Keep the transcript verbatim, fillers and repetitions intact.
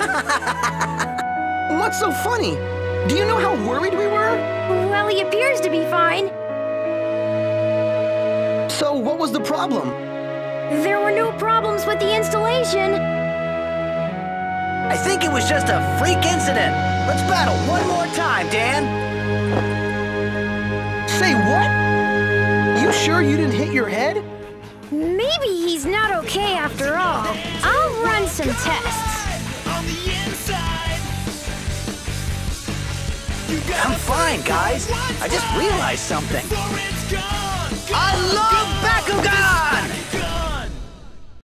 What's so funny? Do you know how worried we were? Well, he appears to be fine. So what was the problem? There were no problems with the installation. I think it was just a freak incident. Let's battle one more time, Dan. Say what? You sure you didn't hit your head? Maybe he's not okay after all. I'll run some tests. I'm fine, guys. I just realized something. I love Bakugan!